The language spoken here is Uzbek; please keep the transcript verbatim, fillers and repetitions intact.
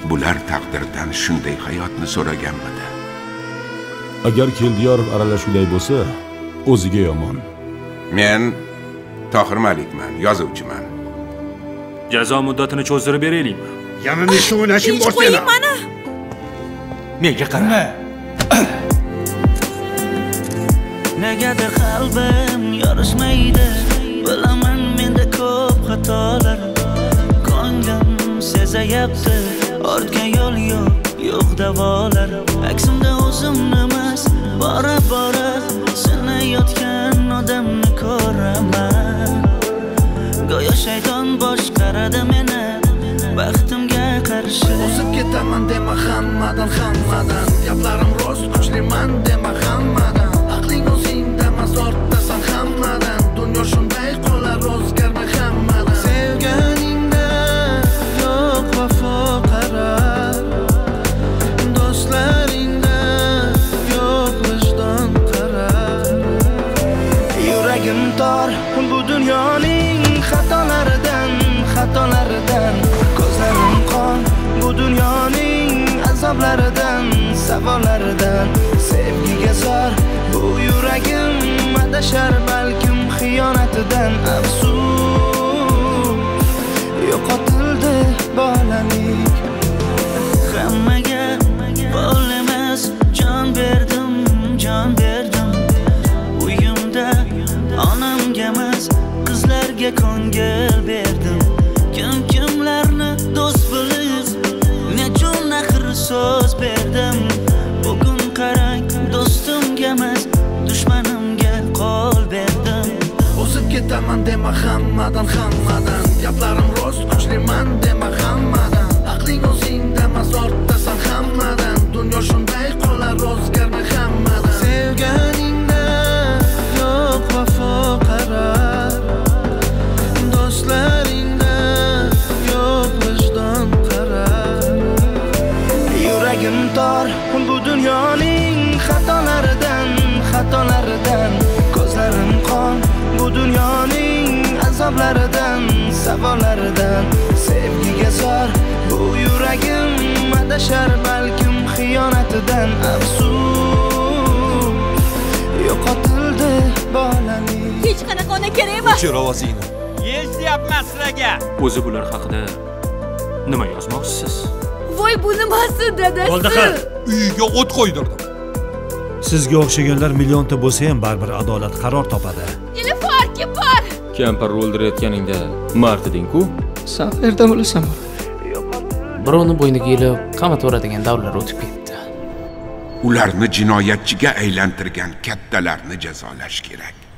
bular taqdirdan shunday hayotni so'raganmidi? Agar Keldiyorov aralashuvday bo'lsa, o'ziga yomon. Men Tohir Malikman, yozuvchiman. Jazo muddatini cho'zdirib beraylikmi? Yana nechta o'ynashing bor seni? Qo'ying mana. Menga qara. Negadir qalbim yorishmaydi, bilaman menda ko'p xatolar. Ko'nglim sezayapti, ortga yo'l yo'q, yo'q davolar. Aksimda o'zimni emas, bora bora sinayotgan odamni ko'raman. Go'yo shayton boshqaradi meni, baxtimga qarshi. O'zib ketaman dema hammadan, hammadan. Gaplarim rost, kuchliman dema hammadan. Aqling o'zingda emas, ortdasan hammadan. Dunyo shunday qolar, o'zgarma hammadan. Sevganingda yo'q vafo qarar, do'stlaringda yo'q vijdon qarar. Yuragim tor bu dunyoning xatolaridan, xatolaridan. Ko'zlarim qon bu dunyoning azoblaridan, savollaridan. Sevgiga zor bu yuragim adashar balkim xiyonatidan. Afsus, yo'qotildi bolalik. Hammaga bol emas, jon berdim, jon berdim. Uyimda onamga emas, qizlarga ko'ngil berdim. Kim kimlarni do'st bilib, nechun axir so'z berdim. Bugun qarang, do'stimga emas, dushmanimga qo'l berdim. O'zib ketaman dema hammadan, hammadan. Gaplarim rost, kuchliman dema hammadan. Aqling o'zingda emas, ortdasan hammadan. Dunyo shunday qolar, o'zgarma hammadan. Sevganingda yo'q vafo qarar, do'stlaringda yo'q vijdon qarar. Yuragim tor bu dunyoning xatolaridan, xatolaridan. Ko'zlarim qon bu dunyoning azoblaridan, savollaridan. Sevgiga zor bu yuragim adashar balkim xiyonatidan. Afsus, yo'qotildi bolalik. Hech qanaqa ona kerak emas. O'chir ovozingni. Eslayapman sizlarga. O'zi bular haqida nima yozmoqchisiz? Voy, bu nimasi dadasi? Bo'ldi xal. Uyiga o't qo'ydirdim. Sizga o'xshaganlar millionta bo'lsa ham baribir adolat qaror topadi. Nima farqi bor? Kampir o'ldirayotganingda mard eding-ku. San qayerdan bilasan? Birovni bo'yniga ilib qamataveradigan davrlar o'tib ketdi. Ularni jinoyatchiga aylantirgan kattalarni jazolash kerak.